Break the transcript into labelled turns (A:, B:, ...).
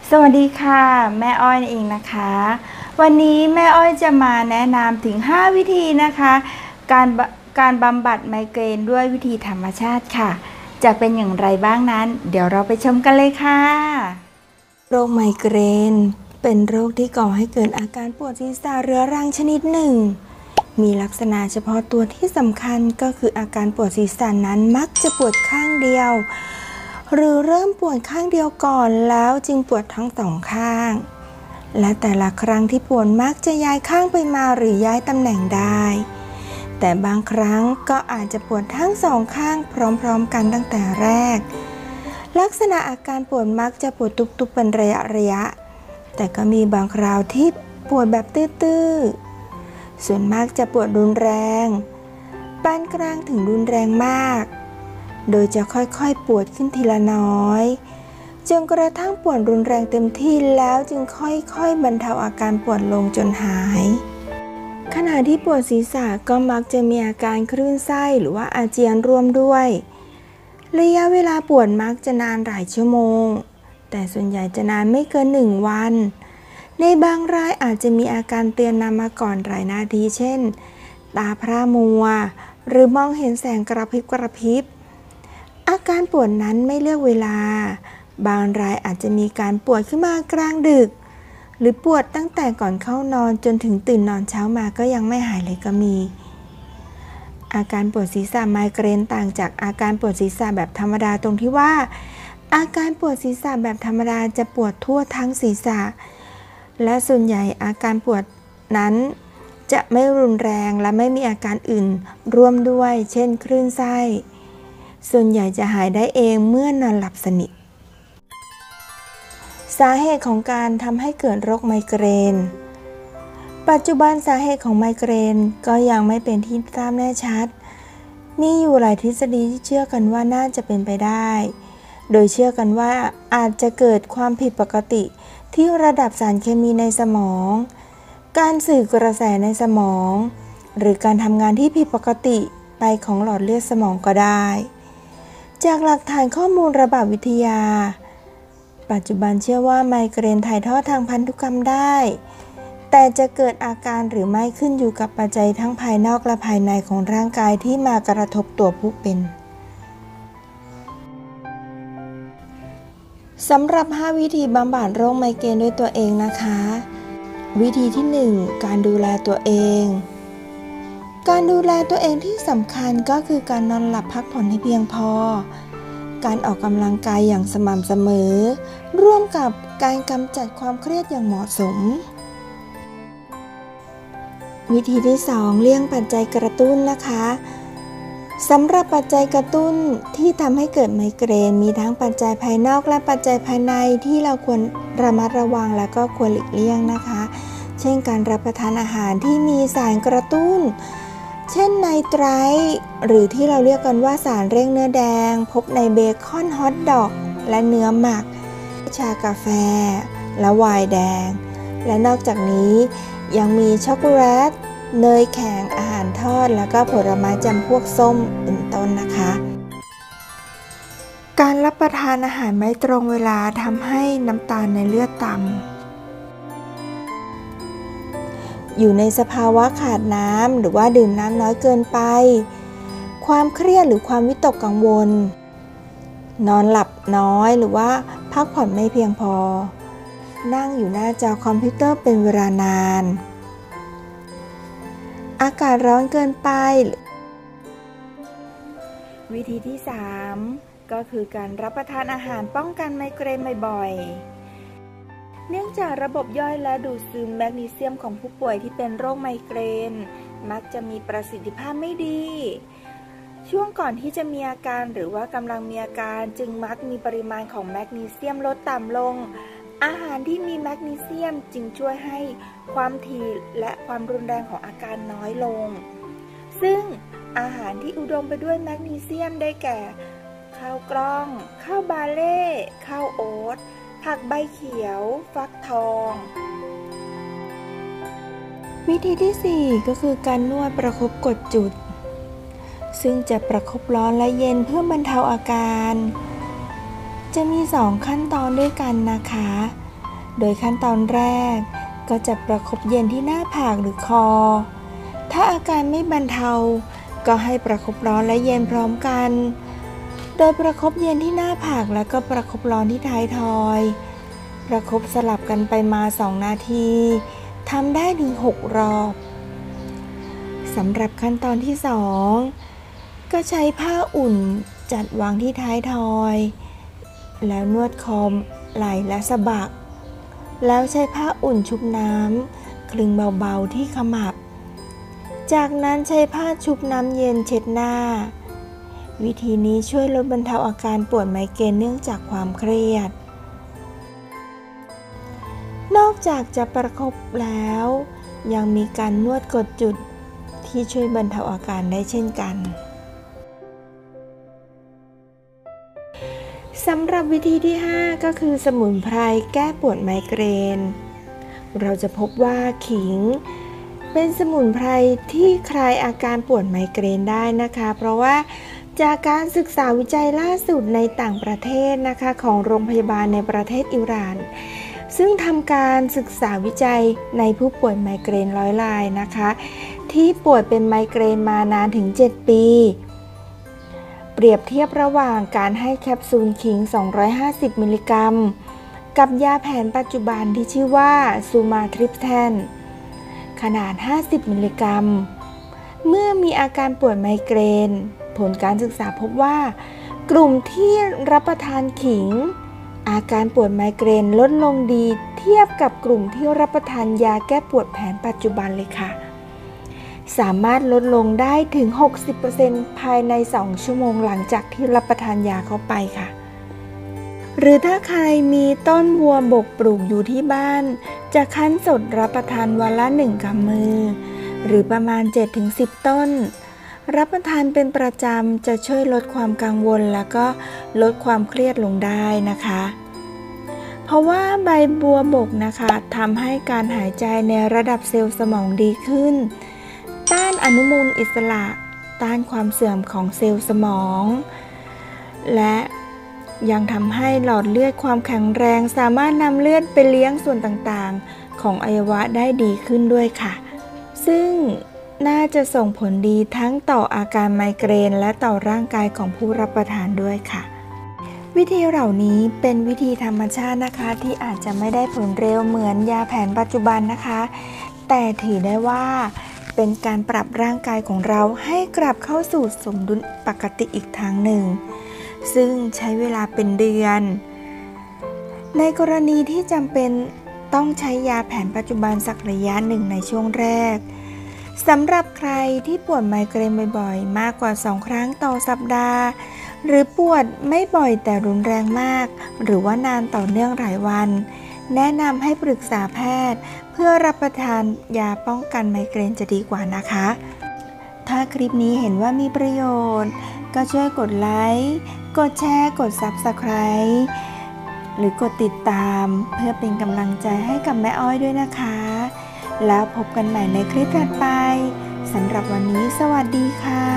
A: สวัสดีค่ะแม่อ้อยเองนะคะวันนี้แม่อ้อยจะมาแนะนำถึง5วิธีนะคะการการบำบัดไมเกรนด้วยวิธีธรรมชาติค่ะจะเป็นอย่างไรบ้างนั้นเดี๋ยวเราไปชมกันเลยค่ะโรคไมเกรนเป็นโรคที่ก่อให้เกิดอาการปวดศีรษะเรื้อรังชนิดหนึ่งมีลักษณะเฉพาะตัวที่สำคัญก็คืออาการปวดศีรษะนั้นมักจะปวดข้างเดียวหรือเริ่มปวดข้างเดียวก่อนแล้วจึงปวดทั้งสองข้างและแต่ละครั้งที่ปวดมักจะย้ายข้างไปมาหรือย้ายตำแหน่งได้แต่บางครั้งก็อาจจะปวดทั้งสองข้างพร้อมๆกันตั้งแต่แรกลักษณะอาการปวดมักจะปวดตุบๆเป็นระยะแต่ก็มีบางคราวที่ปวดแบบตื้อๆส่วนมากจะปวดรุนแรงปานกลางถึงรุนแรงมากโดยจะค่อยๆปวดขึ้นทีละน้อยจนกระทั่งปวดรุนแรงเต็มที่แล้วจึงค่อยๆบรรเทาอาการปวดลงจนหายขณะที่ปวดศีรษะก็มักจะมีอาการคลื่นไส้หรือว่าอาเจียนร่วมด้วยระยะเวลาปวดมักจะนานหลายชั่วโมงแต่ส่วนใหญ่จะนานไม่เกิน1 วันในบางรายอาจจะมีอาการเตือนนำมาก่อนหลายนาทีเช่นตาพร่ามัวหรือมองเห็นแสงกระพริบอาการปวดนั้นไม่เลือกเวลาบางรายอาจจะมีการปวดขึ้นมากลางดึกหรือปวดตั้งแต่ก่อนเข้านอนจนถึงตื่นนอนเช้ามาก็ยังไม่หายเลยก็มีอาการปวดศีรษะไมเกรนต่างจากอาการปวดศีรษะแบบธรรมดาตรงที่ว่าอาการปวดศีรษะแบบธรรมดาจะปวดทั่วทั้งศีรษะและส่วนใหญ่อาการปวดนั้นจะไม่รุนแรงและไม่มีอาการอื่นร่วมด้วยเช่นคลื่นไส้ส่วนใหญ่จะหายได้เองเมื่อนอนหลับสนิทสาเหตุของการทำให้เกิดโรคไมเกรนปัจจุบันสาเหตุของไมเกรนก็ยังไม่เป็นที่ทราบแน่ชัดมีอยู่หลายทฤษฎีที่เชื่อกันว่าน่าจะเป็นไปได้โดยเชื่อกันว่าอาจจะเกิดความผิดปกติที่ระดับสารเคมีในสมองการสื่อกระแสในสมองหรือการทำงานที่ผิดปกติไปของหลอดเลือดสมองก็ได้จากหลักฐานข้อมูลระบาดวิทยาปัจจุบันเชื่อว่าไมเกรนถ่ายทอดทางพันธุกรรมได้แต่จะเกิดอาการหรือไม่ขึ้นอยู่กับปัจจัยทั้งภายนอกและภายในของร่างกายที่มากระทบตัวผู้เป็นสำหรับ5วิธีบำบัดโรคไมเกรนด้วยตัวเองนะคะวิธีที่1การดูแลตัวเองการดูแลตัวเองที่สำคัญก็คือการนอนหลับพักผ่อนให้เพียงพอการออกกำลังกายอย่างสม่ำเสมอร่วมกับการกำจัดความเครียดอย่างเหมาะสมวิธีที่2เลี่ยงปัจจัยกระตุ้นนะคะสำหรับปัจจัยกระตุ้นที่ทำให้เกิดไมเกรนมีทั้งปัจจัยภายนอกและปัจจัยภายในที่เราควรระมัดระวังและก็ควรหลีกเลี่ยงนะคะเช่นการรับประทานอาหารที่มีสารกระตุ้นเช่นไนไตรท์หรือที่เราเรียกกันว่าสารเร่งเนื้อแดงพบในเบคอนฮอทดอกและเนื้อหมักชากาแฟและไวน์แดงและนอกจากนี้ยังมีช็อกโกแลตเนยแข็งอาหารทอดแล้วก็ผลไม้จำพวกส้มเป็นต้นนะคะการรับประทานอาหารไม่ตรงเวลาทำให้น้ำตาลในเลือดต่ำอยู่ในสภาวะขาดน้ำหรือว่าดื่มน้ำน้อยเกินไปความเครียดหรือความวิตกกังวลนอนหลับน้อยหรือว่าพักผ่อนไม่เพียงพอนั่งอยู่หน้าจอคอมพิวเตอร์เป็นเวลานานอากาศร้อนเกินไปวิธีที่3ก็คือการรับประทานอาหารป้องกันไมเกรนบ่อยๆเนื่องจากระบบย่อยและดูดซึมแมกนีเซียมของผู้ป่วยที่เป็นโรคไมเกรนมักจะมีประสิทธิภาพไม่ดีช่วงก่อนที่จะมีอาการหรือว่ากำลังมีอาการจึงมักมีปริมาณของแมกนีเซียมลดต่ำลงอาหารที่มีแมกนีเซียมจึงช่วยให้ความถี่และความรุนแรงของอาการน้อยลงซึ่งอาหารที่อุดมไปด้วยแมกนีเซียมได้แก่ข้าวกล้องข้าวบาเล่ข้าวโอ๊ตผักใบเขียวฟักทองวิธีที่4ก็คือการนวดประคบกดจุดซึ่งจะประคบร้อนและเย็นเพื่อบรรเทาอาการจะมี2ขั้นตอนด้วยกันนะคะโดยขั้นตอนแรกก็จะประคบเย็นที่หน้าผากหรือคอถ้าอาการไม่บรรเทาก็ให้ประคบร้อนและเย็นพร้อมกันโดยประคบเย็นที่หน้าผากแล้วก็ประคบร้อนที่ท้ายทอยประคบสลับกันไปมา2 นาทีทำได้ถึง6 รอบสำหรับขั้นตอนที่2ก็ใช้ผ้าอุ่นจัดวางที่ท้ายทอยแล้วนวดคอไหล่และสะบักแล้วใช้ผ้าอุ่นชุบน้ำคลึงเบาๆที่ขมับจากนั้นใช้ผ้าชุบน้ำเย็นเช็ดหน้าวิธีนี้ช่วยลดบรรเทาอาการปวดไมเกรนเนื่องจากความเครียดนอกจากจะประคบแล้วยังมีการนวดกดจุดที่ช่วยบรรเทาอาการได้เช่นกันสำหรับวิธีที่5ก็คือสมุนไพรแก้ปวดไมเกรนเราจะพบว่าขิงเป็นสมุนไพรที่คลายอาการปวดไมเกรนได้นะคะเพราะว่าจากการศึกษาวิจัยล่าสุดในต่างประเทศนะคะของโรงพยาบาลในประเทศอิหร่านซึ่งทำการศึกษาวิจัยในผู้ป่วยไมเกรน100 รายนะคะที่ป่วยเป็นไมเกรนมานานถึง7 ปีเปรียบเทียบระหว่างการให้แคปซูลขิง250 มิลลิกรัมกับยาแผนปัจจุบันที่ชื่อว่าซูมาทริปแทนขนาด50 มิลลิกรัมเมื่อมีอาการปวดไมเกรนผลการศึกษาพบว่ากลุ่มที่รับประทานขิงอาการปวดไมเกรนลดลงดีเทียบกับกลุ่มที่รับประทานยาแก้ปวดแผนปัจจุบันเลยค่ะสามารถลดลงได้ถึง 60% ภายใน2 ชั่วโมงหลังจากที่รับประทานยาเข้าไปค่ะหรือถ้าใครมีต้นบัวบกปลูกอยู่ที่บ้านจะคั้นสดรับประทานวันละ1 กำมือหรือประมาณ 7-10 ต้นรับประทานเป็นประจำจะช่วยลดความกังวลแล้วก็ลดความเครียดลงได้นะคะเพราะว่าใบบัวบกนะคะทำให้การหายใจในระดับเซลล์สมองดีขึ้นต้านอนุมูลอิสระต้านความเสื่อมของเซลล์สมองและยังทำให้หลอดเลือดความแข็งแรงสามารถนำเลือดไปเลี้ยงส่วนต่างๆของอวัยวะได้ดีขึ้นด้วยค่ะซึ่งน่าจะส่งผลดีทั้งต่ออาการไมเกรนและต่อร่างกายของผู้รับประทานด้วยค่ะวิธีเหล่านี้เป็นวิธีธรรมชาตินะคะที่อาจจะไม่ได้ผลเร็วเหมือนยาแผนปัจจุบันนะคะแต่ถือได้ว่าเป็นการปรับร่างกายของเราให้กลับเข้าสู่สมดุลปกติอีกทางหนึ่งซึ่งใช้เวลาเป็นเดือนในกรณีที่จำเป็นต้องใช้ยาแผนปัจจุบันสักระยะหนึ่งในช่วงแรกสำหรับใครที่ปวดไมเกรนบ่อยๆมากกว่า2 ครั้งต่อสัปดาห์หรือปวดไม่บ่อยแต่รุนแรงมากหรือว่านานต่อเนื่องหลายวันแนะนำให้ปรึกษาแพทย์เพื่อรับประทานยาป้องกันไมเกรนจะดีกว่านะคะถ้าคลิปนี้เห็นว่ามีประโยชน์ก็ช่วยกดไลค์กดแชร์กด Subscribe หรือกดติดตามเพื่อเป็นกำลังใจให้กับแม่อ้อยด้วยนะคะแล้วพบกันใหม่ในคลิปถัดไปสำหรับวันนี้สวัสดีค่ะ